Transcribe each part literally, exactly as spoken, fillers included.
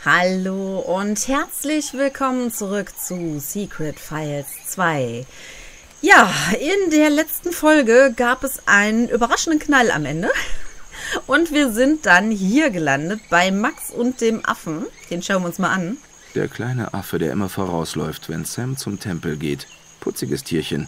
Hallo und herzlich willkommen zurück zu Secret Files zwei. Ja, in der letzten Folge gab es einen überraschenden Knall am Ende. Und wir sind dann hier gelandet bei Max und dem Affen. Den schauen wir uns mal an. Der kleine Affe, der immer vorausläuft, wenn Sam zum Tempel geht. Putziges Tierchen.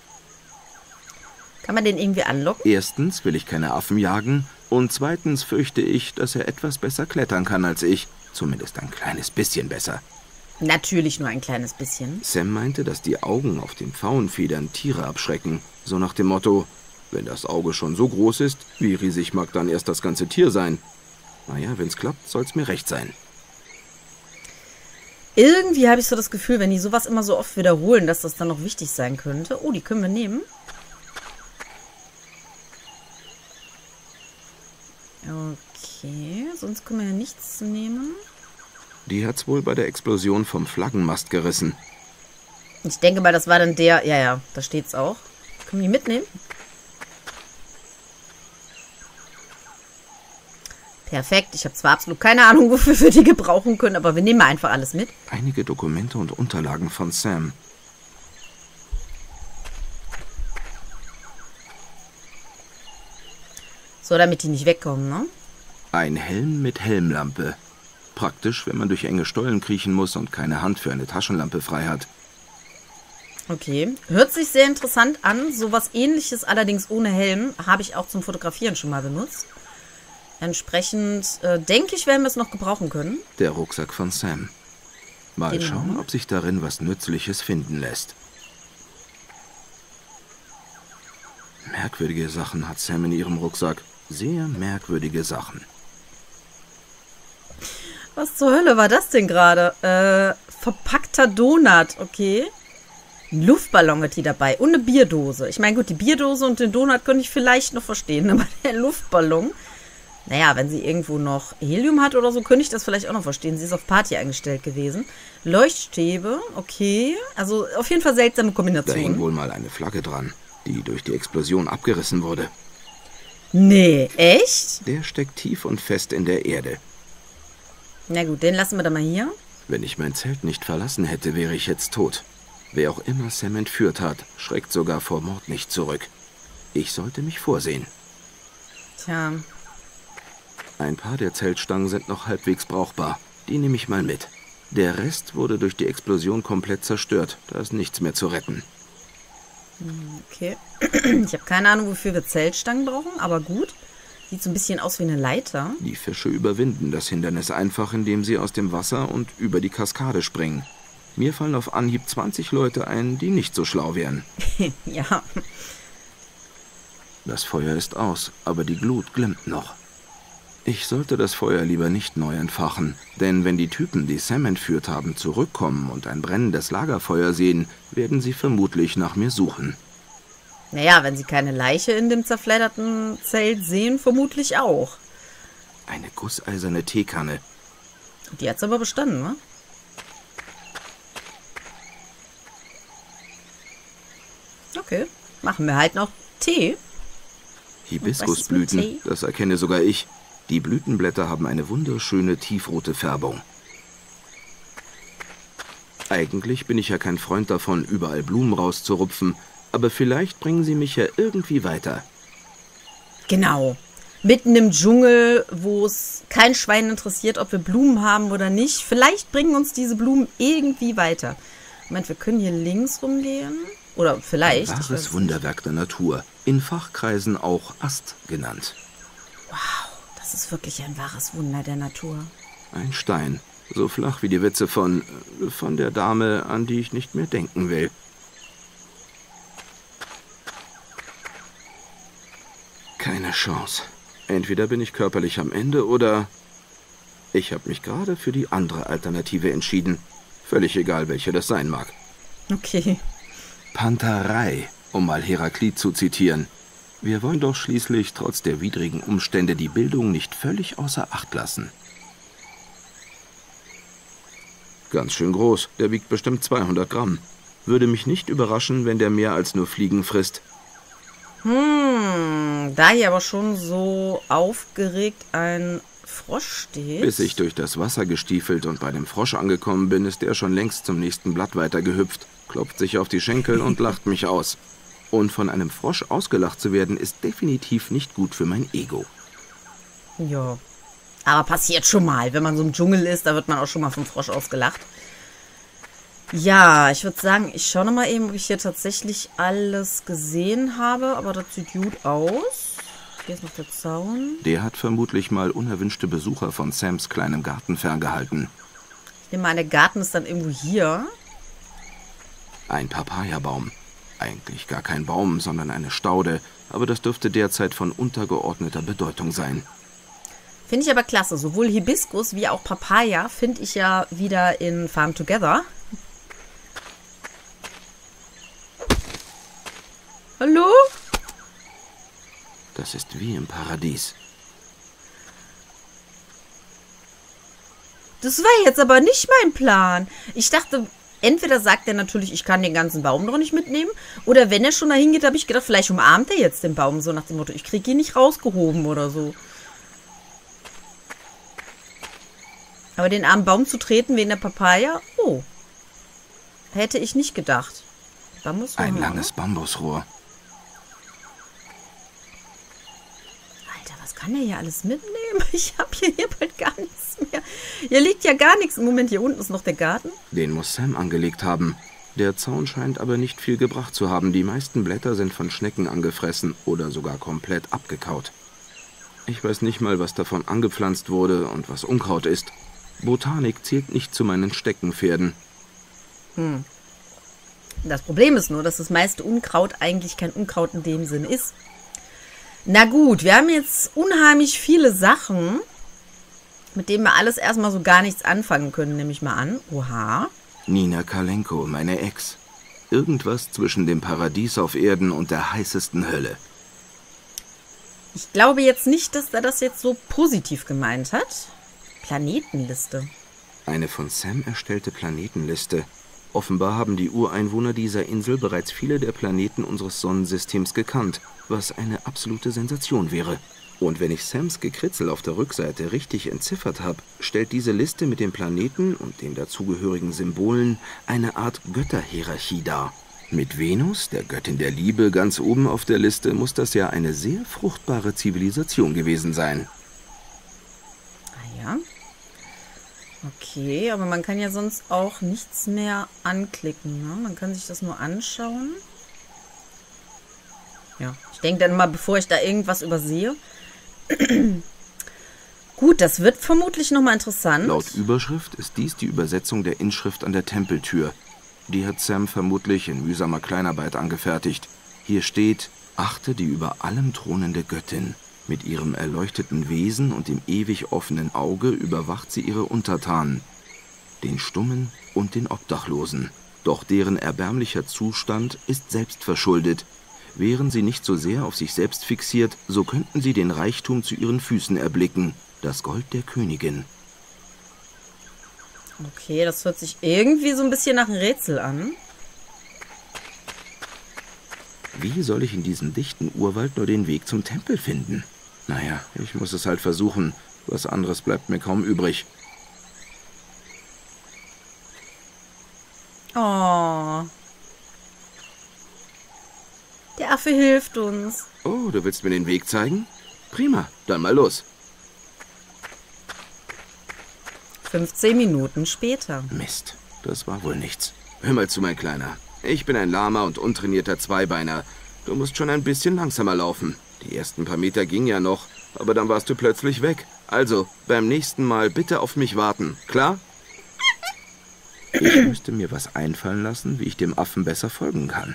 Kann man den irgendwie anlocken? Erstens will ich keine Affen jagen und zweitens fürchte ich, dass er etwas besser klettern kann als ich. Zumindest ein kleines bisschen besser. Natürlich nur ein kleines bisschen. Sam meinte, dass die Augen auf den Pfauenfedern Tiere abschrecken. So nach dem Motto, wenn das Auge schon so groß ist, wie riesig mag dann erst das ganze Tier sein? Naja, wenn's klappt, soll's mir recht sein. Irgendwie habe ich so das Gefühl, wenn die sowas immer so oft wiederholen, dass das dann noch wichtig sein könnte. Oh, die können wir nehmen. Okay, sonst können wir ja nichts nehmen. Die hat's wohl bei der Explosion vom Flaggenmast gerissen. Ich denke mal, das war dann der... Ja, ja, da steht's auch. Können wir die mitnehmen? Perfekt. Ich habe zwar absolut keine Ahnung, wofür wir die gebrauchen können, aber wir nehmen einfach alles mit. Einige Dokumente und Unterlagen von Sam. So, damit die nicht wegkommen, ne? Ein Helm mit Helmlampe. Praktisch, wenn man durch enge Stollen kriechen muss und keine Hand für eine Taschenlampe frei hat. Okay. Hört sich sehr interessant an. Sowas Ähnliches, allerdings ohne Helm, habe ich auch zum Fotografieren schon mal benutzt. Entsprechend äh, denke ich, werden wir es noch gebrauchen können. Der Rucksack von Sam. Mal Den schauen, ob sich darin was Nützliches finden lässt. Merkwürdige Sachen hat Sam in ihrem Rucksack. Sehr merkwürdige Sachen. Was zur Hölle war das denn gerade? Äh, verpackter Donut, okay. Ein Luftballon hat die dabei und eine Bierdose. Ich meine, gut, die Bierdose und den Donut könnte ich vielleicht noch verstehen, aber der Luftballon... Naja, wenn sie irgendwo noch Helium hat oder so, könnte ich das vielleicht auch noch verstehen. Sie ist auf Party eingestellt gewesen. Leuchtstäbe, okay. Also auf jeden Fall seltsame Kombination. Da hing wohl mal eine Flagge dran, die durch die Explosion abgerissen wurde. Nee, echt? Der steckt tief und fest in der Erde. Na gut, den lassen wir dann mal hier. Wenn ich mein Zelt nicht verlassen hätte, wäre ich jetzt tot. Wer auch immer Sam entführt hat, schreckt sogar vor Mord nicht zurück. Ich sollte mich vorsehen. Tja. Ein paar der Zeltstangen sind noch halbwegs brauchbar. Die nehme ich mal mit. Der Rest wurde durch die Explosion komplett zerstört. Da ist nichts mehr zu retten. Okay. Ich habe keine Ahnung, wofür wir Zeltstangen brauchen, aber gut. Sieht so ein bisschen aus wie eine Leiter. Die Fische überwinden das Hindernis einfach, indem sie aus dem Wasser und über die Kaskade springen. Mir fallen auf Anhieb zwanzig Leute ein, die nicht so schlau wären. Ja. Das Feuer ist aus, aber die Glut glimmt noch. Ich sollte das Feuer lieber nicht neu entfachen, denn wenn die Typen, die Sam entführt haben, zurückkommen und ein brennendes Lagerfeuer sehen, werden sie vermutlich nach mir suchen. Naja, wenn sie keine Leiche in dem zerfledderten Zelt sehen, vermutlich auch. Eine gusseiserne Teekanne. Die hat's aber bestanden, ne? Okay, machen wir halt noch Tee. Hibiskusblüten, das erkenne sogar ich. Die Blütenblätter haben eine wunderschöne tiefrote Färbung. Eigentlich bin ich ja kein Freund davon, überall Blumen rauszurupfen, aber vielleicht bringen sie mich ja irgendwie weiter. Genau. Mitten im Dschungel, wo es kein Schwein interessiert, ob wir Blumen haben oder nicht. Vielleicht bringen uns diese Blumen irgendwie weiter. Moment, wir können hier links rumgehen. Oder vielleicht. Ein wahres Wunderwerk der Natur. In Fachkreisen auch Ast genannt. Wow. Das ist wirklich ein wahres Wunder der Natur. Ein Stein, so flach wie die Witze von, von der Dame, an die ich nicht mehr denken will. Keine Chance. Entweder bin ich körperlich am Ende oder... Ich habe mich gerade für die andere Alternative entschieden. Völlig egal, welche das sein mag. Okay. Panterei, um mal Heraklit zu zitieren. Wir wollen doch schließlich trotz der widrigen Umstände die Bildung nicht völlig außer Acht lassen. Ganz schön groß, der wiegt bestimmt zweihundert Gramm. Würde mich nicht überraschen, wenn der mehr als nur Fliegen frisst. Hm, da hier aber schon so aufgeregt ein Frosch steht. Bis ich durch das Wasser gestiefelt und bei dem Frosch angekommen bin, ist er schon längst zum nächsten Blatt weitergehüpft, klopft sich auf die Schenkel und lacht mich aus. Und von einem Frosch ausgelacht zu werden, ist definitiv nicht gut für mein Ego. Ja, aber passiert schon mal. Wenn man so im Dschungel ist, da wird man auch schon mal vom Frosch ausgelacht. Ja, ich würde sagen, ich schaue nochmal eben, ob ich hier tatsächlich alles gesehen habe. Aber das sieht gut aus. Hier ist noch der Zaun. Der hat vermutlich mal unerwünschte Besucher von Sams kleinem Garten ferngehalten. Ich nehme an, der Garten ist dann irgendwo hier. Ein Papayabaum. Eigentlich gar kein Baum, sondern eine Staude. Aber das dürfte derzeit von untergeordneter Bedeutung sein. Finde ich aber klasse. Sowohl Hibiskus wie auch Papaya finde ich ja wieder in Farm Together. Hallo? Das ist wie im Paradies. Das war jetzt aber nicht mein Plan. Ich dachte, entweder sagt er natürlich, ich kann den ganzen Baum noch nicht mitnehmen. Oder wenn er schon dahin geht, habe ich gedacht, vielleicht umarmt er jetzt den Baum. So nach dem Motto, ich kriege ihn nicht rausgehoben oder so. Aber den armen Baum zu treten wegen der Papaya, oh. Hätte ich nicht gedacht. Bambusrohr. Ein langes Bambusrohr. Alter, was kann der hier alles mitnehmen? Ich habe hier, hier bald gar nichts mehr. Hier liegt ja gar nichts. Im Moment, hier unten ist noch der Garten. Den muss Sam angelegt haben. Der Zaun scheint aber nicht viel gebracht zu haben. Die meisten Blätter sind von Schnecken angefressen oder sogar komplett abgekaut. Ich weiß nicht mal, was davon angepflanzt wurde und was Unkraut ist. Botanik zählt nicht zu meinen Steckenpferden. Hm. Das Problem ist nur, dass das meiste Unkraut eigentlich kein Unkraut in dem Sinn ist. Na gut, wir haben jetzt unheimlich viele Sachen, mit denen wir alles erstmal so gar nichts anfangen können, nehme ich mal an. Oha. Nina Kalenko, meine Ex. Irgendwas zwischen dem Paradies auf Erden und der heißesten Hölle. Ich glaube jetzt nicht, dass er das jetzt so positiv gemeint hat. Planetenliste. Eine von Sam erstellte Planetenliste. Offenbar haben die Ureinwohner dieser Insel bereits viele der Planeten unseres Sonnensystems gekannt, was eine absolute Sensation wäre. Und wenn ich Sams Gekritzel auf der Rückseite richtig entziffert habe, stellt diese Liste mit den Planeten und den dazugehörigen Symbolen eine Art Götterhierarchie dar. Mit Venus, der Göttin der Liebe, ganz oben auf der Liste, muss das ja eine sehr fruchtbare Zivilisation gewesen sein. Ah ja. Okay, aber man kann ja sonst auch nichts mehr anklicken, ne? Man kann sich das nur anschauen. Ja, ich denke dann mal, bevor ich da irgendwas übersehe. Gut, das wird vermutlich nochmal interessant. Laut Überschrift ist dies die Übersetzung der Inschrift an der Tempeltür. Die hat Sam vermutlich in mühsamer Kleinarbeit angefertigt. Hier steht: Achte die über allem thronende Göttin. Mit ihrem erleuchteten Wesen und dem ewig offenen Auge überwacht sie ihre Untertanen, den Stummen und den Obdachlosen. Doch deren erbärmlicher Zustand ist selbstverschuldet. Wären sie nicht so sehr auf sich selbst fixiert, so könnten sie den Reichtum zu ihren Füßen erblicken, das Gold der Königin. Okay, das hört sich irgendwie so ein bisschen nach einem Rätsel an. Wie soll ich in diesem dichten Urwald nur den Weg zum Tempel finden? Naja, ich muss es halt versuchen. Was anderes bleibt mir kaum übrig. Oh. Der Affe hilft uns. Oh, du willst mir den Weg zeigen? Prima, dann mal los. fünfzehn Minuten später. Mist, das war wohl nichts. Hör mal zu, mein Kleiner. Ich bin ein lahmer und untrainierter Zweibeiner. Du musst schon ein bisschen langsamer laufen. Die ersten paar Meter gingen ja noch, aber dann warst du plötzlich weg. Also, beim nächsten Mal bitte auf mich warten, klar? Ich müsste mir was einfallen lassen, wie ich dem Affen besser folgen kann.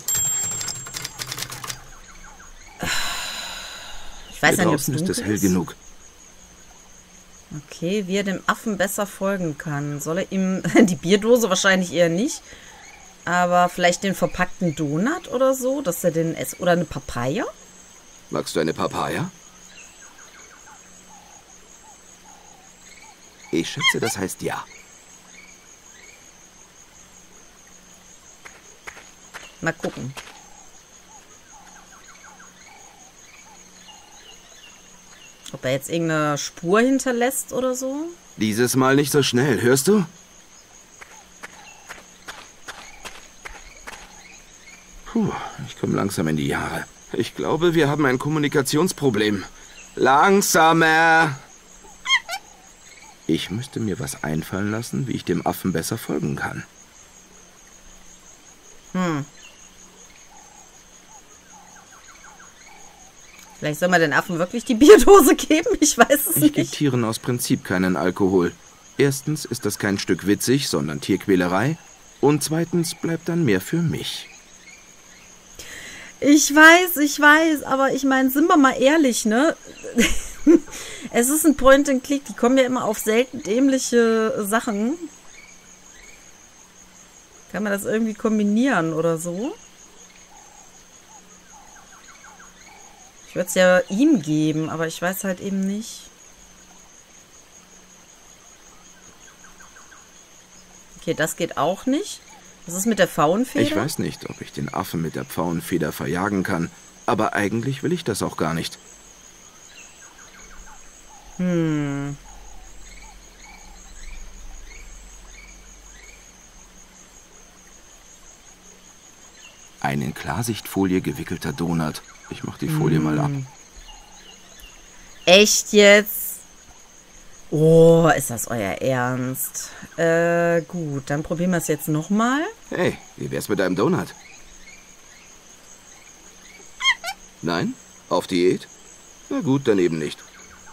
Ich weiß Hier ja nicht, draußen ob ist es hell genug. Okay, wie er dem Affen besser folgen kann. Soll er ihm die Bierdose wahrscheinlich eher nicht, aber vielleicht den verpackten Donut oder so, dass er den esst. Oder eine Papaya? Magst du eine Papaya? Ich schätze, das heißt ja. Mal gucken. Ob er jetzt irgendeine Spur hinterlässt oder so? Dieses Mal nicht so schnell, hörst du? Puh, ich komme langsam in die Jahre. Ich glaube, wir haben ein Kommunikationsproblem. Langsamer! Ich müsste mir was einfallen lassen, wie ich dem Affen besser folgen kann. Hm. Vielleicht soll man den Affen wirklich die Bierdose geben? Ich weiß es Ich nicht. gebe Tieren aus Prinzip keinen Alkohol. Erstens ist das kein Stück witzig, sondern Tierquälerei. Und zweitens bleibt dann mehr für mich. Ich weiß, ich weiß, aber ich meine, sind wir mal ehrlich, ne? Es ist ein Point-and-Click, die kommen ja immer auf selten dämliche Sachen. Kann man das irgendwie kombinieren oder so? Ich würde es ja ihm geben, aber ich weiß halt eben nicht. Okay, das geht auch nicht. Was ist mit der Pfauenfeder? Ich weiß nicht, ob ich den Affen mit der Pfauenfeder verjagen kann, aber eigentlich will ich das auch gar nicht. Hm. Ein in Klarsichtfolie gewickelter Donut. Ich mach die Folie hm. mal ab. Echt jetzt? Oh, ist das euer Ernst? Äh, gut, dann probieren wir es jetzt nochmal. Hey, wie wär's mit deinem Donut? Nein? Auf Diät? Na gut, dann eben nicht.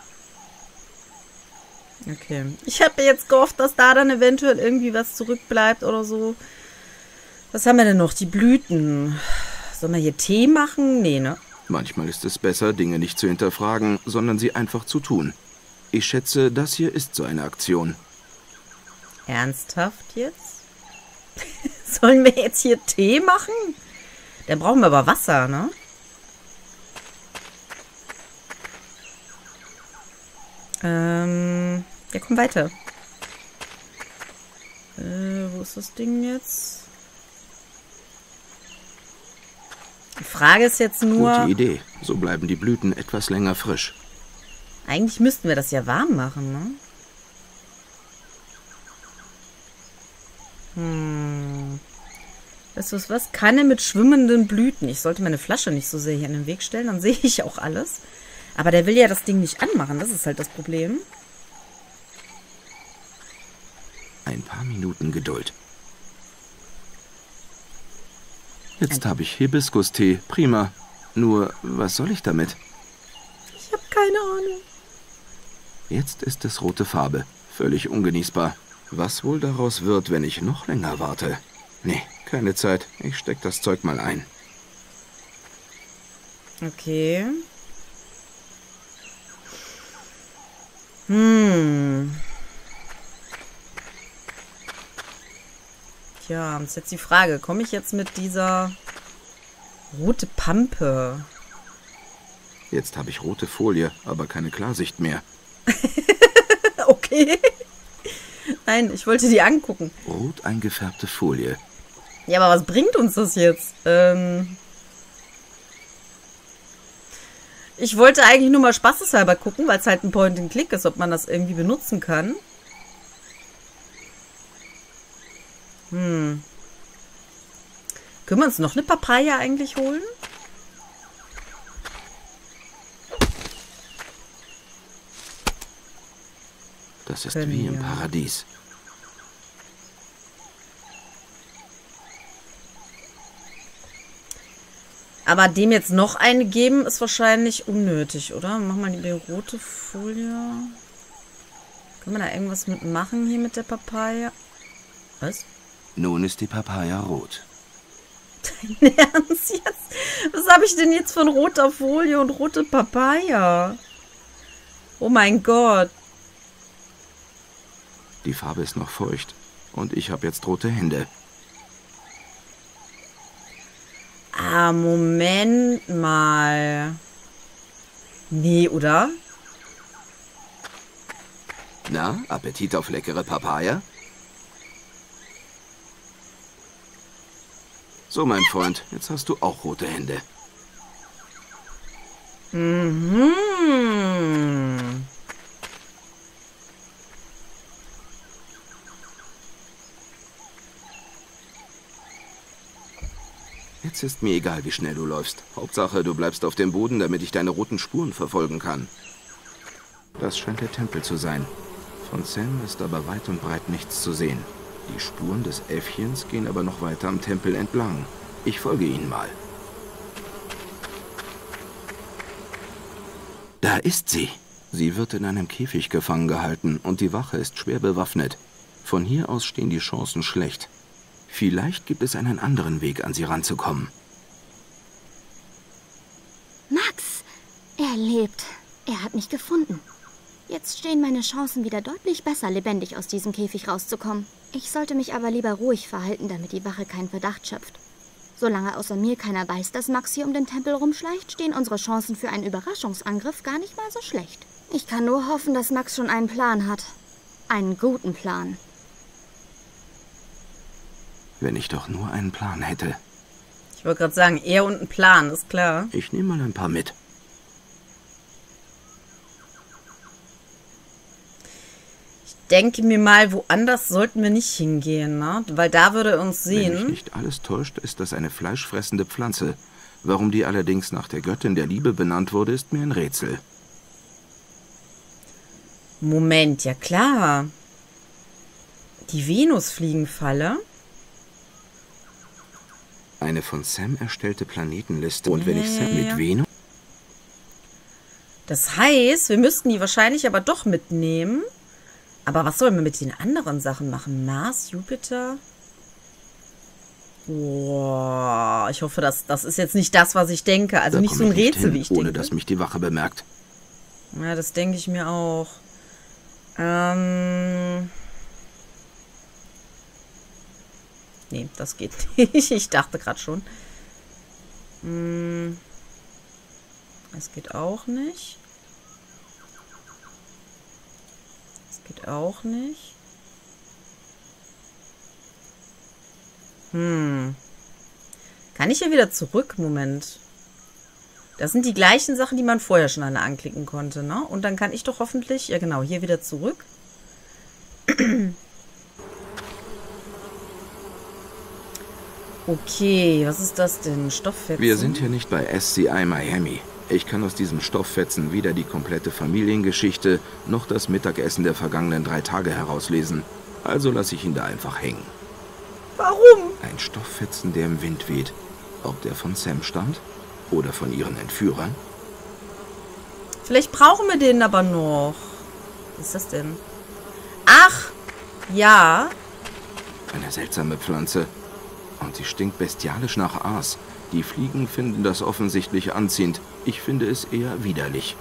Okay. Ich habe jetzt gehofft, dass da dann eventuell irgendwie was zurückbleibt oder so. Was haben wir denn noch? Die Blüten. Sollen wir hier Tee machen? Nee, ne? Manchmal ist es besser, Dinge nicht zu hinterfragen, sondern sie einfach zu tun. Ich schätze, das hier ist so eine Aktion. Ernsthaft jetzt? Sollen wir jetzt hier Tee machen? Dann brauchen wir aber Wasser, ne? Ähm, ja, komm weiter. Äh, wo ist das Ding jetzt? Die Frage ist jetzt nur... Gute Idee. So bleiben die Blüten etwas länger frisch. Eigentlich müssten wir das ja warm machen, ne? Hm. Weißt du was? Kanne mit schwimmenden Blüten. Ich sollte meine Flasche nicht so sehr hier in den Weg stellen, dann sehe ich auch alles. Aber der will ja das Ding nicht anmachen, das ist halt das Problem. Ein paar Minuten Geduld. Jetzt habe ich Hibiskus-Tee. Prima. Nur, was soll ich damit? Ich habe keine Ahnung. Jetzt ist es rote Farbe. Völlig ungenießbar. Was wohl daraus wird, wenn ich noch länger warte? Nee, keine Zeit. Ich steck das Zeug mal ein. Okay. Hm. Tja, ist jetzt die Frage, komme ich jetzt mit dieser rote Pampe? Jetzt habe ich rote Folie, aber keine Klarsicht mehr. Okay. Nein, ich wollte die angucken. Rot eingefärbte Folie. Ja, aber was bringt uns das jetzt? Ähm ich wollte eigentlich nur mal spaßeshalber gucken, weil es halt ein Point-and-Click ist, ob man das irgendwie benutzen kann. Hm. Können wir uns noch eine Papaya eigentlich holen? Das ist Können wie im wir. Paradies. Aber dem jetzt noch eine geben, ist wahrscheinlich unnötig, oder? Mach mal die rote Folie. Können wir da irgendwas mitmachen hier mit der Papaya? Was? Nun ist die Papaya rot. Dein Ernst jetzt? Was habe ich denn jetzt von roter Folie und rote Papaya? Oh mein Gott. Die Farbe ist noch feucht. Und ich habe jetzt rote Hände. Ah, Moment mal. Nee, oder? Na, Appetit auf leckere Papaya? So, mein Freund, jetzt hast du auch rote Hände. Mhm. Jetzt ist mir egal, wie schnell du läufst. Hauptsache, du bleibst auf dem Boden, damit ich deine roten Spuren verfolgen kann. Das scheint der Tempel zu sein. Von Sam ist aber weit und breit nichts zu sehen. Die Spuren des Äffchens gehen aber noch weiter am Tempel entlang. Ich folge ihnen mal. Da ist sie. Sie wird in einem Käfig gefangen gehalten und die Wache ist schwer bewaffnet. Von hier aus stehen die Chancen schlecht. Vielleicht gibt es einen anderen Weg, an sie ranzukommen. Max! Er lebt. Er hat mich gefunden. Jetzt stehen meine Chancen wieder deutlich besser, lebendig aus diesem Käfig rauszukommen. Ich sollte mich aber lieber ruhig verhalten, damit die Wache keinen Verdacht schöpft. Solange außer mir keiner weiß, dass Max hier um den Tempel rumschleicht, stehen unsere Chancen für einen Überraschungsangriff gar nicht mal so schlecht. Ich kann nur hoffen, dass Max schon einen Plan hat. Einen guten Plan. Wenn ich doch nur einen Plan hätte. Ich wollte gerade sagen, er und ein Plan, ist klar. Ich nehme mal ein paar mit. Ich denke mir mal, woanders sollten wir nicht hingehen, ne? Weil da würde er uns sehen. Wenn mich nicht alles täuscht, ist das eine fleischfressende Pflanze. Warum die allerdings nach der Göttin der Liebe benannt wurde, ist mir ein Rätsel. Moment, ja klar. Die Venusfliegenfalle. Eine von Sam erstellte Planetenliste. Und Ja, wenn ich ja, Sam ja. mit Venus... Das heißt, wir müssten die wahrscheinlich aber doch mitnehmen. Aber was sollen wir mit den anderen Sachen machen? Mars, Jupiter? Boah, ich hoffe, das, das ist jetzt nicht das, was ich denke. Also Da nicht komm so ein ich nicht Rätsel, hin, wie ich ohne denke. dass mich die Wache bemerkt. Ja, das denke ich mir auch. Ähm... Nee, das geht nicht. Ich dachte gerade schon. Hm. Das geht auch nicht. Das geht auch nicht. Hm. Kann ich hier wieder zurück? Moment. Das sind die gleichen Sachen, die man vorher schon alle anklicken konnte, ne? Und dann kann ich doch hoffentlich, ja genau, hier wieder zurück. Okay, was ist das denn? Stofffetzen? Wir sind hier nicht bei S C I Miami. Ich kann aus diesem Stofffetzen weder die komplette Familiengeschichte noch das Mittagessen der vergangenen drei Tage herauslesen. Also lasse ich ihn da einfach hängen. Warum? Ein Stofffetzen, der im Wind weht. Ob der von Sam stammt? Oder von ihren Entführern? Vielleicht brauchen wir den aber noch. Was ist das denn? Ach, ja. Eine seltsame Pflanze. Und sie stinkt bestialisch nach Aas. Die Fliegen finden das offensichtlich anziehend. Ich finde es eher widerlich.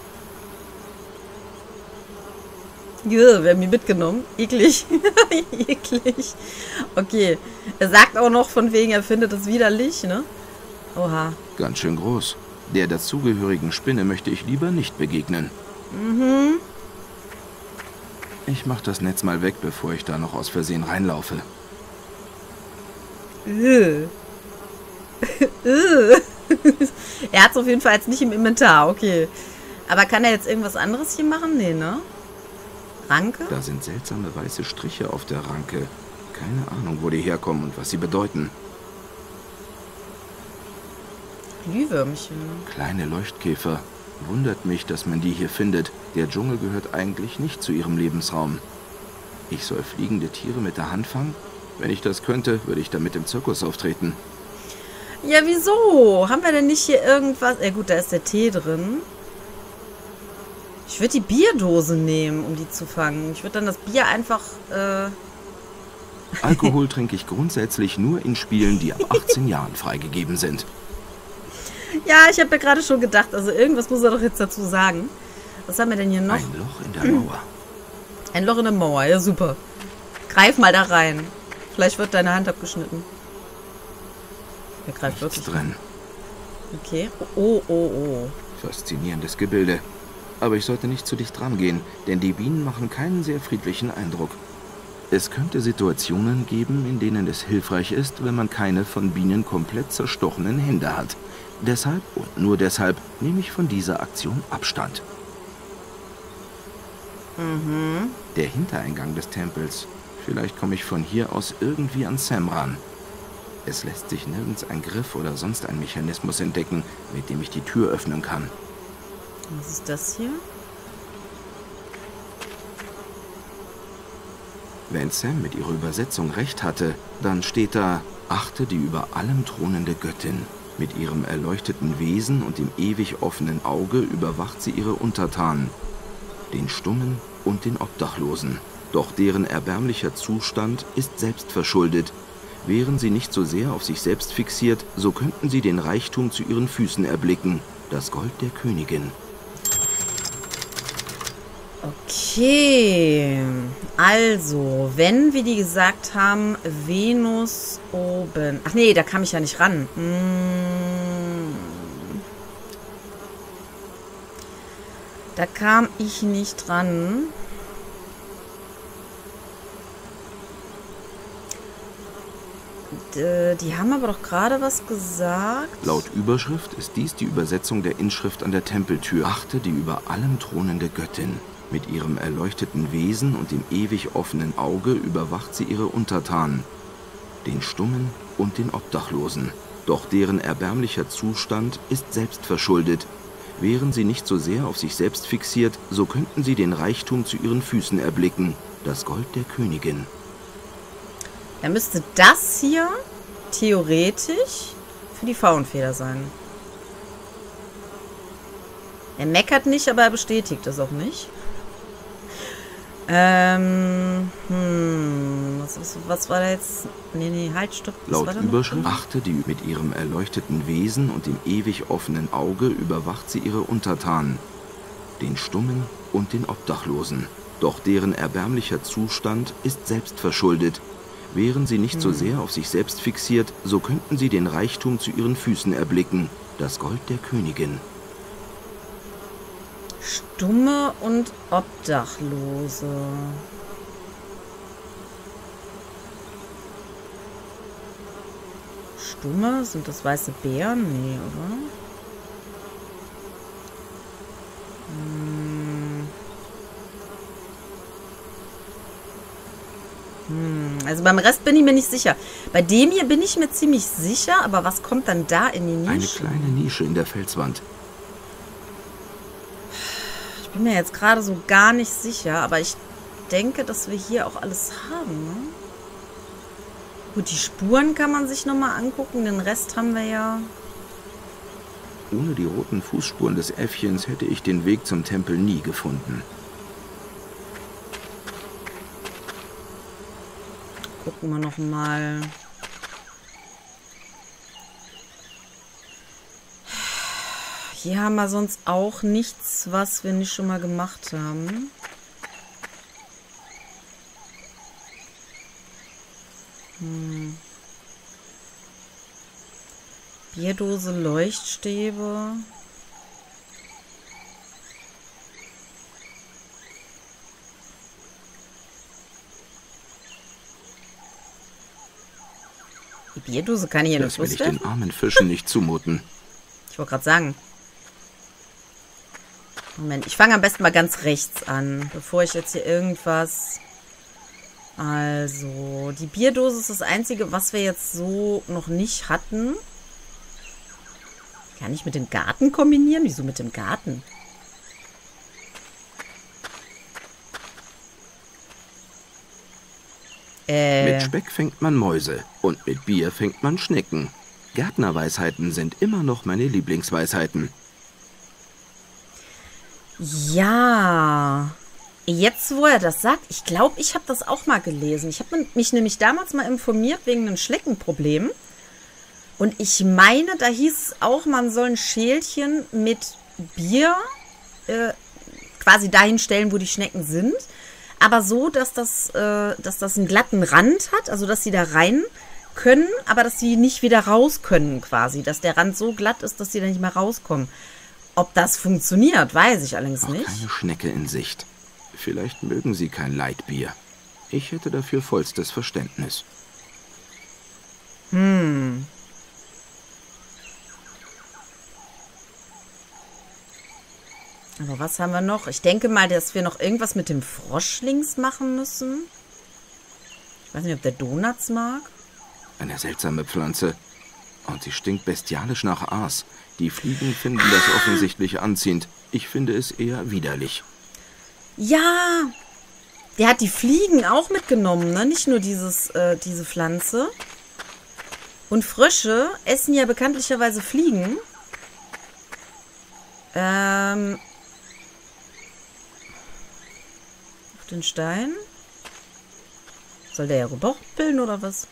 Ja, wir haben ihn mitgenommen. Eklig. Eklig. Okay. Er sagt auch noch von wegen, er findet es widerlich, ne? Oha. Ganz schön groß. Der dazugehörigen Spinne möchte ich lieber nicht begegnen. Mhm. Ich mach das Netz mal weg, bevor ich da noch aus Versehen reinlaufe. Äh. Äh. Er hat es auf jeden Fall jetzt nicht im Inventar, okay. Aber kann er jetzt irgendwas anderes hier machen? Nee, ne? Ranke? Da sind seltsame weiße Striche auf der Ranke. Keine Ahnung, wo die herkommen und was sie bedeuten. Glühwürmchen. Kleine Leuchtkäfer. Wundert mich, dass man die hier findet. Der Dschungel gehört eigentlich nicht zu ihrem Lebensraum. Ich soll fliegende Tiere mit der Hand fangen? Wenn ich das könnte, würde ich damit im Zirkus auftreten. Ja, wieso? Haben wir denn nicht hier irgendwas? Ja gut, da ist der Tee drin. Ich würde die Bierdose nehmen, um die zu fangen. Ich würde dann das Bier einfach... Äh Alkohol trinke ich grundsätzlich nur in Spielen, die ab achtzehn Jahren freigegeben sind. Ja, ich habe ja gerade schon gedacht, also irgendwas muss er doch jetzt dazu sagen. Was haben wir denn hier noch? Ein Loch in der Mauer. Ein Loch in der Mauer, ja super. Greif mal da rein. Vielleicht wird deine Hand abgeschnitten. Er greift Nichts wirklich. drin. Okay. Oh, oh, oh. Faszinierendes Gebilde. Aber ich sollte nicht zu dicht rangehen, denn die Bienen machen keinen sehr friedlichen Eindruck. Es könnte Situationen geben, in denen es hilfreich ist, wenn man keine von Bienen komplett zerstochenen Hände hat. Deshalb und nur deshalb nehme ich von dieser Aktion Abstand. Mhm. Der Hintereingang des Tempels. Vielleicht komme ich von hier aus irgendwie an Sam ran. Es lässt sich nirgends ein Griff oder sonst ein Mechanismus entdecken, mit dem ich die Tür öffnen kann. Was ist das hier? Wenn Sam mit ihrer Übersetzung recht hatte, dann steht da: Achte die über allem thronende Göttin. Mit ihrem erleuchteten Wesen und dem ewig offenen Auge überwacht sie ihre Untertanen, den Stummen und den Obdachlosen. Doch deren erbärmlicher Zustand ist selbstverschuldet. Wären sie nicht so sehr auf sich selbst fixiert, so könnten sie den Reichtum zu ihren Füßen erblicken, das Gold der Königin. Okay, also, wenn, wie die gesagt haben, Venus oben... Ach nee, da kam ich ja nicht ran. Hm. Da kam ich nicht ran. D- Die haben aber doch gerade was gesagt. Laut Überschrift ist dies die Übersetzung der Inschrift an der Tempeltür. Achte die über allem thronende Göttin. Mit ihrem erleuchteten Wesen und dem ewig offenen Auge überwacht sie ihre Untertanen, den Stummen und den Obdachlosen. Doch deren erbärmlicher Zustand ist selbstverschuldet. Wären sie nicht so sehr auf sich selbst fixiert, so könnten sie den Reichtum zu ihren Füßen erblicken, das Gold der Königin. Dann müsste das hier theoretisch für die Faunfeder sein. Er meckert nicht, aber er bestätigt es auch nicht. Ähm, hm, was, was, was war da jetzt? Nee, nee, halt, stopp. Was Laut war da noch Überschrift: drin? Achte die mit ihrem erleuchteten Wesen und dem ewig offenen Auge überwacht sie ihre Untertanen, den Stummen und den Obdachlosen. Doch deren erbärmlicher Zustand ist selbstverschuldet. Wären sie nicht so sehr auf sich selbst fixiert, so könnten sie den Reichtum zu ihren Füßen erblicken, das Gold der Königin. Stumme und Obdachlose. Stumme? Sind das weiße Bären? Nee, oder? Hm. Hm. Also beim Rest bin ich mir nicht sicher. Bei dem hier bin ich mir ziemlich sicher, aber was kommt dann da in die Nische? Eine kleine Nische in der Felswand. Ich bin mir jetzt gerade so gar nicht sicher, aber ich denke, dass wir hier auch alles haben. Ne? Gut, die Spuren kann man sich nochmal angucken, den Rest haben wir ja. Ohne die roten Fußspuren des Äffchens hätte ich den Weg zum Tempel nie gefunden. Gucken wir nochmal. Hier haben wir sonst auch nichts, was wir nicht schon mal gemacht haben. Hm. Bierdose, Leuchtstäbe. Die Bierdose kann ich in den Das will Fluss ich den werfen? armen Fischen nicht zumuten. Ich wollte gerade sagen. Moment, ich fange am besten mal ganz rechts an, bevor ich jetzt hier irgendwas... Also, die Bierdose ist das Einzige, was wir jetzt so noch nicht hatten. Kann ich mit dem Garten kombinieren? Wieso mit dem Garten? Äh, Mit Speck fängt man Mäuse und mit Bier fängt man Schnecken. Gärtnerweisheiten sind immer noch meine Lieblingsweisheiten. ja... Jetzt, wo er das sagt, ich glaube, ich habe das auch mal gelesen. Ich habe mich nämlich damals mal informiert wegen einem Schleckenproblem. Und ich meine, da hieß es auch, man soll ein Schälchen mit Bier äh, quasi dahin stellen, wo die Schnecken sind. Aber so, dass das, äh, dass das einen glatten Rand hat, also dass sie da rein können, aber dass sie nicht wieder raus können quasi. Dass der Rand so glatt ist, dass sie da nicht mehr rauskommen. Ob das funktioniert, weiß ich allerdings Noch nicht. keine Schnecke in Sicht. Vielleicht mögen sie kein Leitbier. Ich hätte dafür vollstes Verständnis. Hm. Aber was haben wir noch? Ich denke mal, dass wir noch irgendwas mit dem Froschlings machen müssen. Ich weiß nicht, ob der Donuts mag. Eine seltsame Pflanze. Und sie stinkt bestialisch nach Aas. Die Fliegen finden das offensichtlich anziehend. Ich finde es eher widerlich. Ja, der hat die Fliegen auch mitgenommen, ne? Nicht nur dieses, äh, diese Pflanze. Und Frösche essen ja bekanntlicherweise Fliegen. Ähm. Auf den Stein. Soll der ja rüberbilden oder was?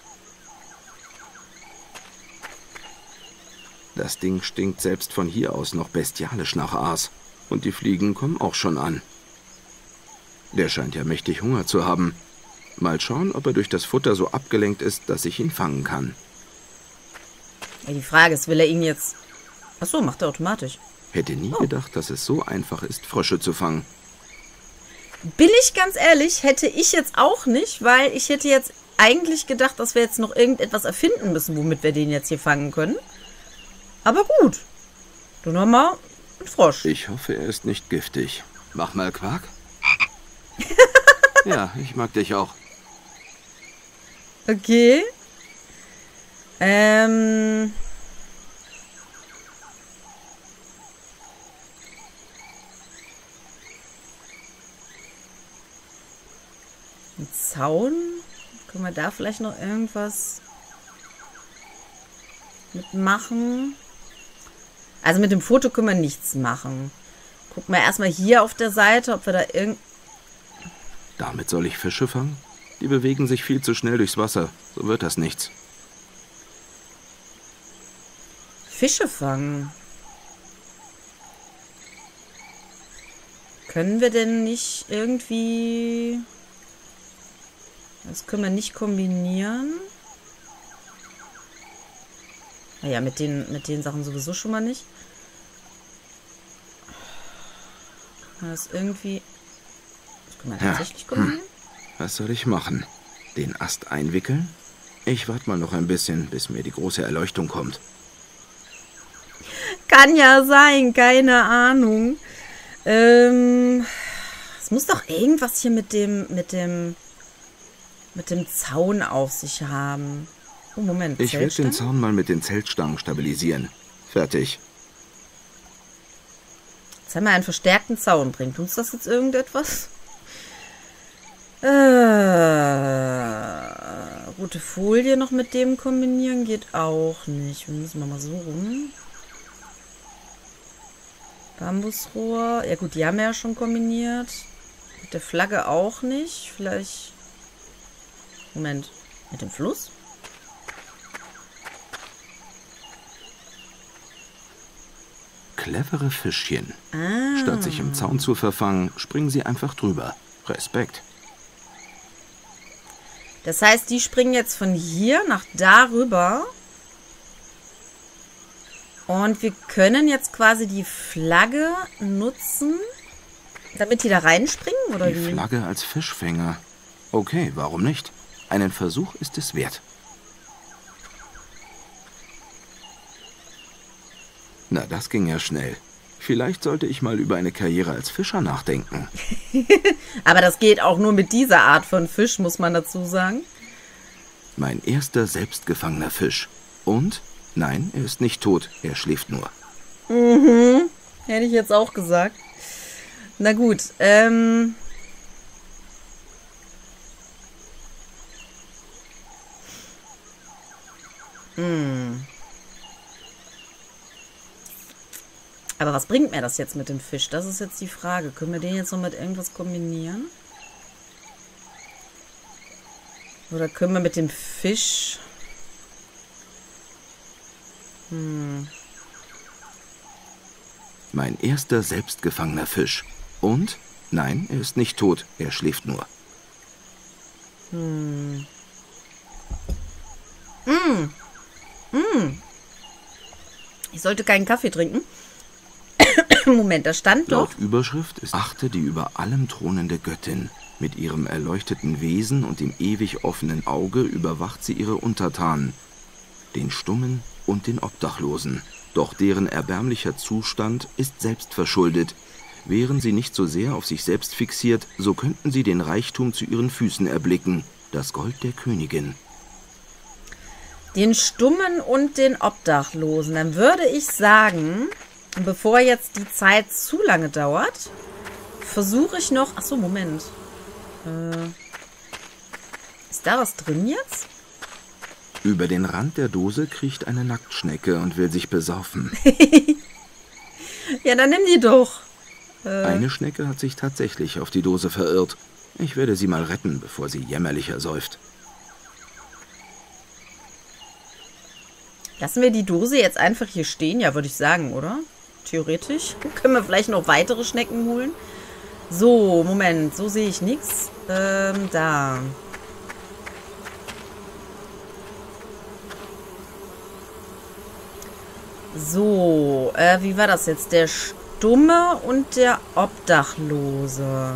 Das Ding stinkt selbst von hier aus noch bestialisch nach Aas. Und die Fliegen kommen auch schon an. Der scheint ja mächtig Hunger zu haben. Mal schauen, ob er durch das Futter so abgelenkt ist, dass ich ihn fangen kann. Ja, die Frage ist, will er ihn jetzt... Achso, macht er automatisch. Hätte nie Oh. gedacht, dass es so einfach ist, Frösche zu fangen. Bin ich ganz ehrlich, hätte ich jetzt auch nicht, weil ich hätte jetzt eigentlich gedacht, dass wir jetzt noch irgendetwas erfinden müssen, womit wir den jetzt hier fangen können. Aber gut. Dann haben wir einen Frosch. Ich hoffe, er ist nicht giftig. Mach mal Quark. Ja, ich mag dich auch. Okay. Ähm... Ein Zaun? Können wir da vielleicht noch irgendwas mitmachen? Also mit dem Foto können wir nichts machen. Gucken wir erstmal hier auf der Seite, ob wir da irgend... Damit soll ich Fische fangen? Die bewegen sich viel zu schnell durchs Wasser. So wird das nichts. Fische fangen. Können wir denn nicht irgendwie... Das können wir nicht kombinieren. Naja, mit den, mit den Sachen sowieso schon mal nicht. Kann man das irgendwie... Das können wir Ja. tatsächlich kombinieren? Was soll ich machen? Den Ast einwickeln? Ich warte mal noch ein bisschen, bis mir die große Erleuchtung kommt. Kann ja sein, keine Ahnung. Ähm, es muss doch irgendwas hier mit dem, mit dem, mit dem Zaun auf sich haben. Oh, Moment. Ich werde den Zeltstangen? Zaun mal mit den Zeltstangen stabilisieren. Fertig. Jetzt haben wir einen verstärkten Zaun. Bringt uns das jetzt irgendetwas? Äh, rote Folie noch mit dem kombinieren geht auch nicht. Wir müssen mal so rum. Bambusrohr. Ja gut, die haben wir ja schon kombiniert. Mit der Flagge auch nicht. Vielleicht... Moment. Mit dem Fluss? Clevere Fischchen. Ah. Statt sich im Zaun zu verfangen, springen sie einfach drüber. Respekt. Das heißt, die springen jetzt von hier nach da rüber. Und wir können jetzt quasi die Flagge nutzen, damit die da reinspringen, oder Die wie? Flagge als Fischfänger. Okay, warum nicht? Einen Versuch ist es wert. Na, das ging ja schnell. Vielleicht sollte ich mal über eine Karriere als Fischer nachdenken. Aber das geht auch nur mit dieser Art von Fisch, muss man dazu sagen. Mein erster selbstgefangener Fisch. Und? Nein, er ist nicht tot, er schläft nur. Mhm. Hätte ich jetzt auch gesagt. Na gut, ähm... Hm. Aber was bringt mir das jetzt mit dem Fisch? Das ist jetzt die Frage. Können wir den jetzt noch mit irgendwas kombinieren? Oder können wir mit dem Fisch... Hm. Mein erster selbstgefangener Fisch. Und? Nein, er ist nicht tot, er schläft nur. Hm. Mm. Mm. Ich sollte keinen Kaffee trinken. Moment, da stand doch... Laut Überschrift ist Achte die über allem thronende Göttin. Mit ihrem erleuchteten Wesen und dem ewig offenen Auge überwacht sie ihre Untertanen, den Stummen und den Obdachlosen. Doch deren erbärmlicher Zustand ist selbstverschuldet. Wären sie nicht so sehr auf sich selbst fixiert, so könnten sie den Reichtum zu ihren Füßen erblicken, das Gold der Königin. Den Stummen und den Obdachlosen. Dann würde ich sagen, bevor jetzt die Zeit zu lange dauert, versuche ich noch... Achso, Moment. Äh, ist da was drin jetzt? Über den Rand der Dose kriecht eine Nacktschnecke und will sich besaufen. Ja, dann nimm die doch. Äh. Eine Schnecke hat sich tatsächlich auf die Dose verirrt. Ich werde sie mal retten, bevor sie jämmerlich ersäuft. Lassen wir die Dose jetzt einfach hier stehen? Ja, würde ich sagen, oder? Theoretisch. Können wir vielleicht noch weitere Schnecken holen? So, Moment. So sehe ich nichts. Ähm, da. So, äh, wie war das jetzt? Der Stumme und der Obdachlose.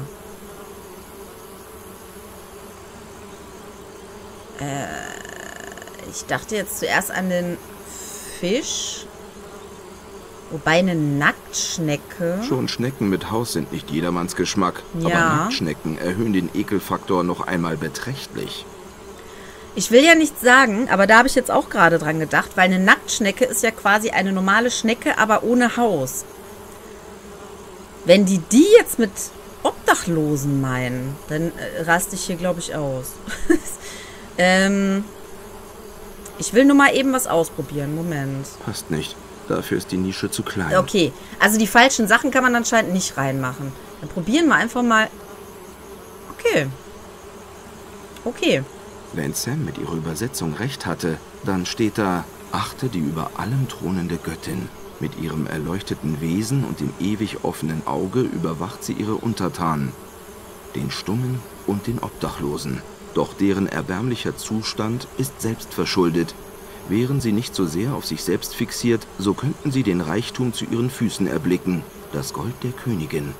Äh, ich dachte jetzt zuerst an den Fisch. Wobei eine Nacktschnecke... Schon Schnecken mit Haus sind nicht jedermanns Geschmack. Ja. Aber Nacktschnecken erhöhen den Ekelfaktor noch einmal beträchtlich. Ich will ja nichts sagen, aber da habe ich jetzt auch gerade dran gedacht, weil eine Nacktschnecke ist ja quasi eine normale Schnecke, aber ohne Haus. Wenn die die jetzt mit Obdachlosen meinen, dann äh, raste ich hier, glaube ich, aus. ähm, ich will nur mal eben was ausprobieren. Moment. Passt nicht. Dafür ist die Nische zu klein. Okay, also die falschen Sachen kann man anscheinend nicht reinmachen. Dann probieren wir einfach mal... Okay. Okay. Wenn Sam mit ihrer Übersetzung recht hatte, dann steht da: Achte die über allem thronende Göttin. Mit ihrem erleuchteten Wesen und dem ewig offenen Auge überwacht sie ihre Untertanen, den Stummen und den Obdachlosen. Doch deren erbärmlicher Zustand ist selbstverschuldet. Wären sie nicht so sehr auf sich selbst fixiert, so könnten sie den Reichtum zu ihren Füßen erblicken, das Gold der Königin.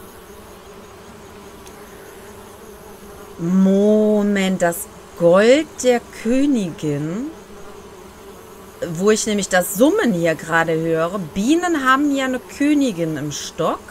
Moment, das Gold der Königin, wo ich nämlich das Summen hier gerade höre. Bienen haben ja eine Königin im Stock.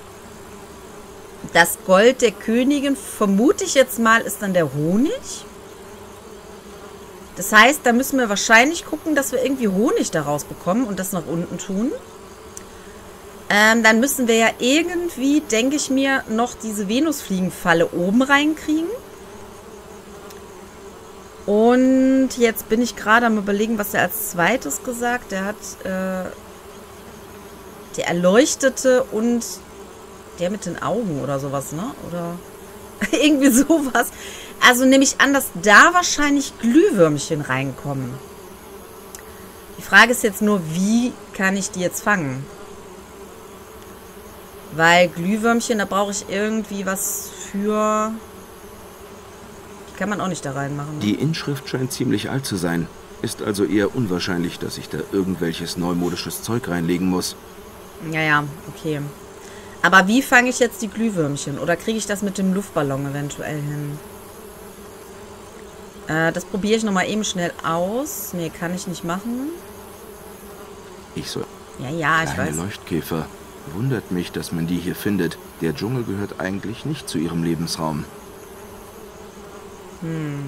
Das Gold der Königin, vermute ich jetzt mal, ist dann der Honig. Das heißt, da müssen wir wahrscheinlich gucken, dass wir irgendwie Honig daraus bekommen und das nach unten tun. Ähm, dann müssen wir ja irgendwie, denke ich mir, noch diese Venusfliegenfalle oben reinkriegen. Und jetzt bin ich gerade am Überlegen, was er als zweites gesagt. Der hat äh, der Erleuchtete und der mit den Augen oder sowas, ne? Oder irgendwie sowas. Also nehme ich an, dass da wahrscheinlich Glühwürmchen reinkommen. Die Frage ist jetzt nur, wie kann ich die jetzt fangen? Weil Glühwürmchen, da brauche ich irgendwie was für... Die kann man auch nicht da reinmachen. Ne? Die Inschrift scheint ziemlich alt zu sein. Ist also eher unwahrscheinlich, dass ich da irgendwelches neumodisches Zeug reinlegen muss. Ja, ja, okay. Aber wie fange ich jetzt die Glühwürmchen? Oder kriege ich das mit dem Luftballon eventuell hin? Äh, das probiere ich nochmal eben schnell aus. Nee, kann ich nicht machen. Ich so. Ja, ja, ich Kleine weiß. Leuchtkäfer. Wundert mich, dass man die hier findet. Der Dschungel gehört eigentlich nicht zu ihrem Lebensraum. Hm.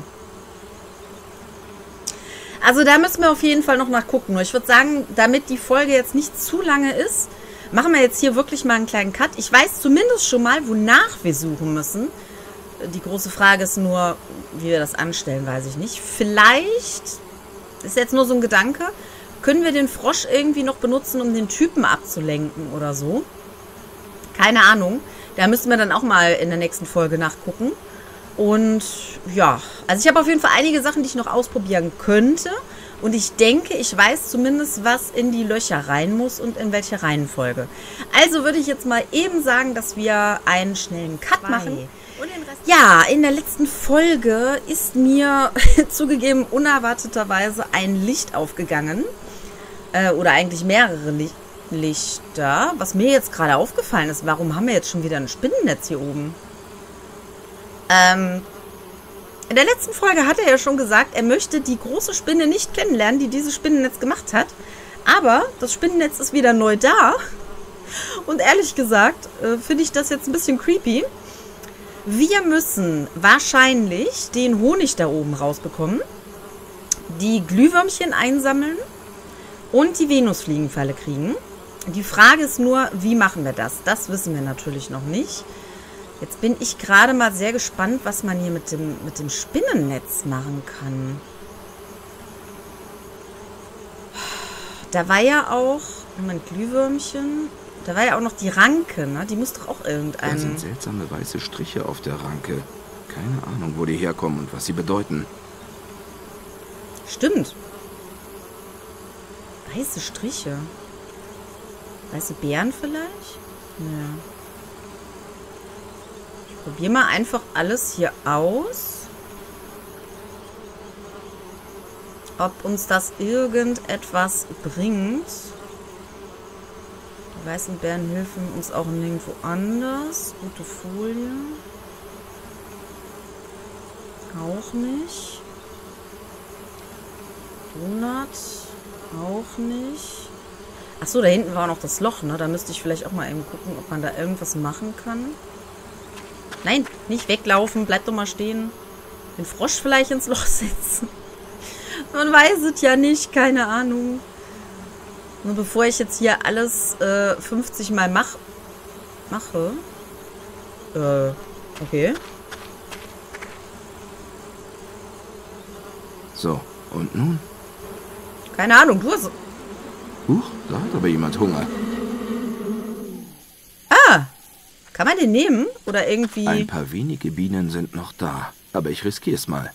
Also da müssen wir auf jeden Fall noch nachgucken. Nur ich würde sagen, damit die Folge jetzt nicht zu lange ist, machen wir jetzt hier wirklich mal einen kleinen Cut. Ich weiß zumindest schon mal, wonach wir suchen müssen. Die große Frage ist nur, wie wir das anstellen, weiß ich nicht. Vielleicht, ist jetzt nur so ein Gedanke, können wir den Frosch irgendwie noch benutzen, um den Typen abzulenken oder so? Keine Ahnung. Da müssen wir dann auch mal in der nächsten Folge nachgucken. Und ja, also ich habe auf jeden Fall einige Sachen, die ich noch ausprobieren könnte. Und ich denke, ich weiß zumindest, was in die Löcher rein muss und in welche Reihenfolge. Also würde ich jetzt mal eben sagen, dass wir einen schnellen Cut Zwei. machen. Und den Rest ja, in der letzten Folge ist mir zugegeben unerwarteterweise ein Licht aufgegangen. Äh, oder eigentlich mehrere Licht Lichter. Was mir jetzt gerade aufgefallen ist, warum haben wir jetzt schon wieder ein Spinnennetz hier oben? Ähm, in der letzten Folge hat er ja schon gesagt, er möchte die große Spinne nicht kennenlernen, die dieses Spinnennetz gemacht hat. Aber das Spinnennetz ist wieder neu da. Und ehrlich gesagt, äh, finde ich das jetzt ein bisschen creepy. Wir müssen wahrscheinlich den Honig da oben rausbekommen. die Glühwürmchen einsammeln und die Venusfliegenfalle kriegen. Die Frage ist nur, wie machen wir das? Das wissen wir natürlich noch nicht. Jetzt bin ich gerade mal sehr gespannt, was man hier mit dem, mit dem Spinnennetz machen kann. Da war ja auch, Moment, Glühwürmchen, da war ja auch noch die Ranke, ne? Die muss doch auch irgendein... Da sind seltsame weiße Striche auf der Ranke. Keine Ahnung, wo die herkommen und was sie bedeuten. Stimmt. Weiße Striche. Weiße Beeren vielleicht? Ja. Ich probiere mal einfach alles hier aus. Ob uns das irgendetwas bringt. Die weißen Beeren helfen uns auch nirgendwo anders. Gute Folie. Auch nicht. Donut. Auch nicht. Achso, da hinten war noch das Loch, ne? Da müsste ich vielleicht auch mal eben gucken, ob man da irgendwas machen kann. Nein, nicht weglaufen. Bleib doch mal stehen. Den Frosch vielleicht ins Loch setzen. Man weiß es ja nicht. Keine Ahnung. Nur bevor ich jetzt hier alles äh, fünfzig Mal mach, mache. Äh, okay. So, und nun? Keine Ahnung, du hast... Huch, da hat aber jemand Hunger. Ah! Kann man den nehmen? Oder irgendwie... Ein paar wenige Bienen sind noch da, aber ich riskiere es mal.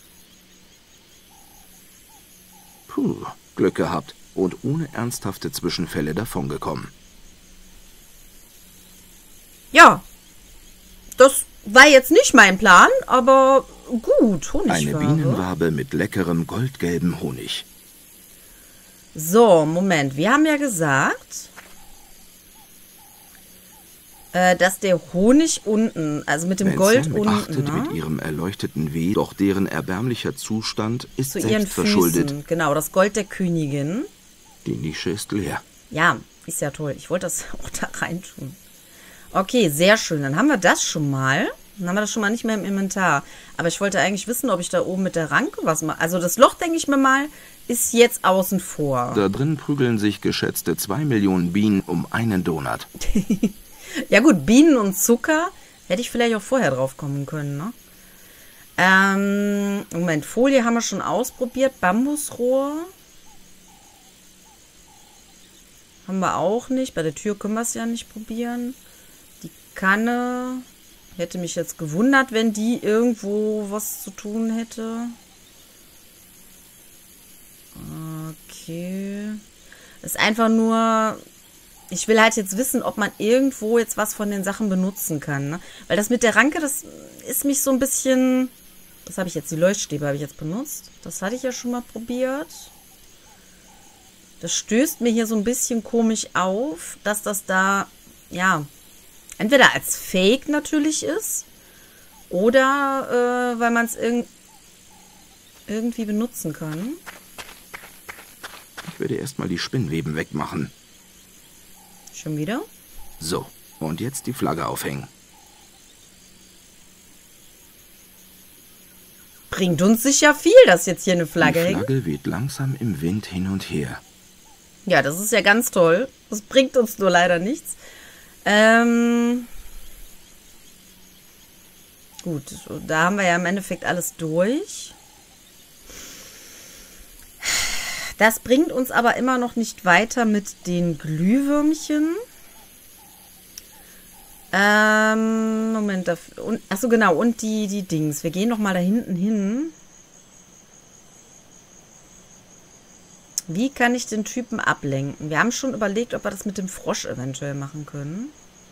Puh, Glück gehabt und ohne ernsthafte Zwischenfälle davongekommen. Ja, das war jetzt nicht mein Plan, aber gut, Honigwabe. Eine Bienenwabe mit leckerem goldgelbem Honig. So, Moment, wir haben ja gesagt, äh, dass der Honig unten, also mit dem Wenn Gold Sam unten, achtet ne? mit ihrem erleuchteten Weh, doch deren erbärmlicher Zustand ist Zu selbst ihren verschuldet. Füßen. Genau, das Gold der Königin. Die Nische ist leer. Ja, ist ja toll. Ich wollte das auch da reintun. Okay, sehr schön. Dann haben wir das schon mal. Dann haben wir das schon mal nicht mehr im Inventar. Aber ich wollte eigentlich wissen, ob ich da oben mit der Ranke was mache. Also das Loch, denke ich mir mal, ist jetzt außen vor. Da drin prügeln sich geschätzte zwei Millionen Bienen um einen Donut. Ja gut, Bienen und Zucker hätte ich vielleicht auch vorher drauf kommen können, ne? Ähm, Moment, Folie haben wir schon ausprobiert. Bambusrohr haben wir auch nicht. Bei der Tür können wir es ja nicht probieren. Die Kanne hätte mich jetzt gewundert, wenn die irgendwo was zu tun hätte. Okay. Ist einfach nur... Ich will halt jetzt wissen, ob man irgendwo jetzt was von den Sachen benutzen kann. Ne? Weil das mit der Ranke, das ist mich so ein bisschen... Was habe ich jetzt? Die Leuchtstäbe habe ich jetzt benutzt. Das hatte ich ja schon mal probiert. Das stößt mir hier so ein bisschen komisch auf, dass das da, ja, entweder als Fake natürlich ist oder äh, weil man es irg irgendwie benutzen kann. Ich werde erstmal die Spinnweben wegmachen. Schon wieder? So, und jetzt die Flagge aufhängen. Bringt uns sicher viel, dass jetzt hier eine Flagge hängt. Die Flagge weht langsam im Wind hin und her. Ja, das ist ja ganz toll. Das bringt uns nur leider nichts. Ähm Gut, da haben wir ja im Endeffekt alles durch. Das bringt uns aber immer noch nicht weiter mit den Glühwürmchen. Ähm, Moment. Achso, genau. Und die, die Dings. Wir gehen noch mal da hinten hin. Wie kann ich den Typen ablenken? Wir haben schon überlegt, ob wir das mit dem Frosch eventuell machen können.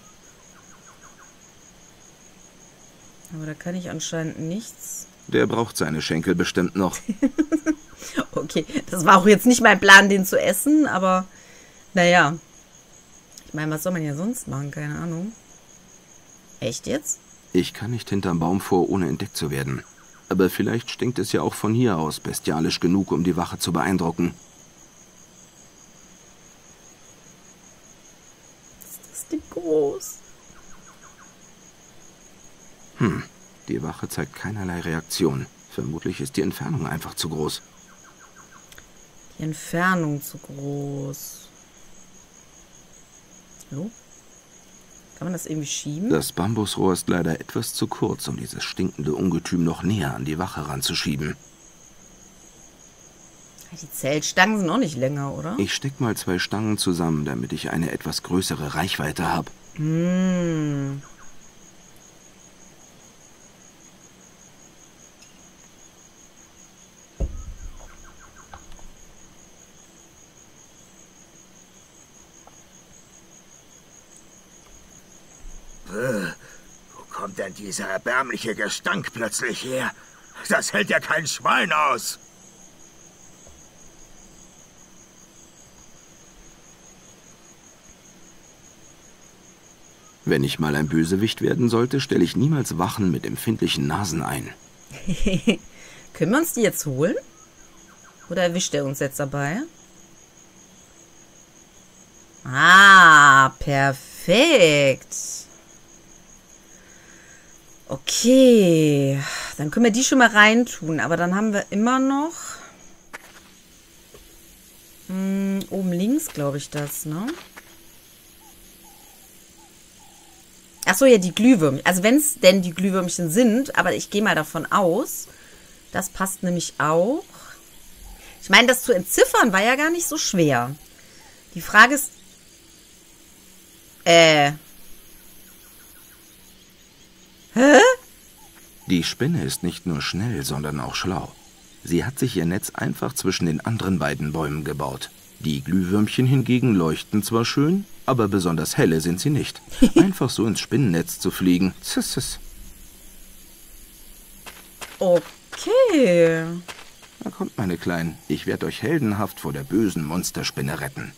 Aber da kann ich anscheinend nichts. Der braucht seine Schenkel bestimmt noch. Okay, das war auch jetzt nicht mein Plan, den zu essen, aber naja. Ich meine, was soll man ja sonst machen? Keine Ahnung. Echt jetzt? Ich kann nicht hinterm Baum vor, ohne entdeckt zu werden. Aber vielleicht stinkt es ja auch von hier aus bestialisch genug, um die Wache zu beeindrucken. Ist das Ding groß? Hm, die Wache zeigt keinerlei Reaktion. Vermutlich ist die Entfernung einfach zu groß. Die Entfernung zu groß. Hallo? Kann man das irgendwie schieben? Das Bambusrohr ist leider etwas zu kurz, um dieses stinkende Ungetüm noch näher an die Wache ranzuschieben. Die Zeltstangen sind auch nicht länger, oder? Ich steck mal zwei Stangen zusammen, damit ich eine etwas größere Reichweite habe. Hm. Wo kommt denn dieser erbärmliche Gestank plötzlich her? Das hält ja kein Schwein aus. Wenn ich mal ein Bösewicht werden sollte, stelle ich niemals Wachen mit empfindlichen Nasen ein. Können wir uns die jetzt holen? Oder erwischt er uns jetzt dabei? Ah, perfekt. Okay. Dann können wir die schon mal reintun. Aber dann haben wir immer noch... Hm, oben links, glaube ich, das, ne? Achso, ja, die Glühwürmchen. Also wenn es denn die Glühwürmchen sind, aber ich gehe mal davon aus, das passt nämlich auch. Ich meine, das zu entziffern war ja gar nicht so schwer. Die Frage ist... Äh... Hä? Die Spinne ist nicht nur schnell, sondern auch schlau. Sie hat sich ihr Netz einfach zwischen den anderen beiden Bäumen gebaut. Die Glühwürmchen hingegen leuchten zwar schön, aber besonders helle sind sie nicht. Einfach so ins Spinnennetz zu fliegen. Zissis. Okay. Da kommt, meine Kleinen. Ich werde euch heldenhaft vor der bösen Monsterspinne retten.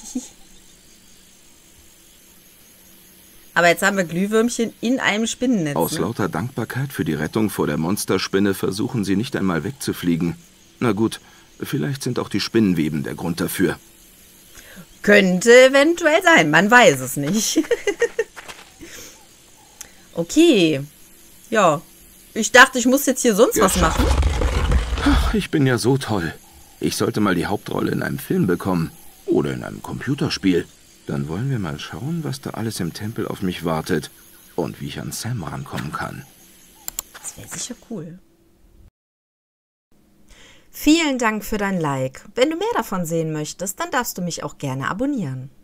Aber jetzt haben wir Glühwürmchen in einem Spinnennetz. Aus ne? lauter Dankbarkeit für die Rettung vor der Monsterspinne versuchen sie nicht einmal wegzufliegen. Na gut, vielleicht sind auch die Spinnenweben der Grund dafür. Könnte eventuell sein, man weiß es nicht. Okay. Ja. Ich dachte, ich muss jetzt hier sonst was machen. Ach, ich bin ja so toll. Ich sollte mal die Hauptrolle in einem Film bekommen. Oder in einem Computerspiel. Dann wollen wir mal schauen, was da alles im Tempel auf mich wartet. Und wie ich an Sam rankommen kann. Das wäre sicher cool. Vielen Dank für dein Like. Wenn du mehr davon sehen möchtest, dann darfst du mich auch gerne abonnieren.